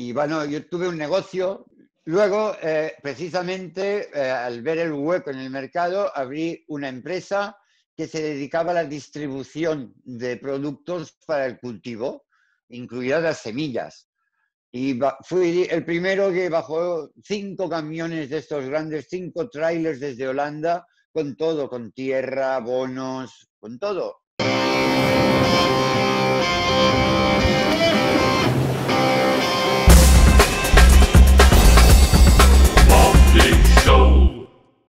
Y bueno, yo tuve un negocio. Luego, precisamente, al ver el hueco en el mercado, abrí una empresa que se dedicaba a la distribución de productos para el cultivo, incluidas las semillas. Y fui el primero que bajó 5 camiones de estos grandes, 5 trailers desde Holanda, con todo, con tierra, bonos, con todo.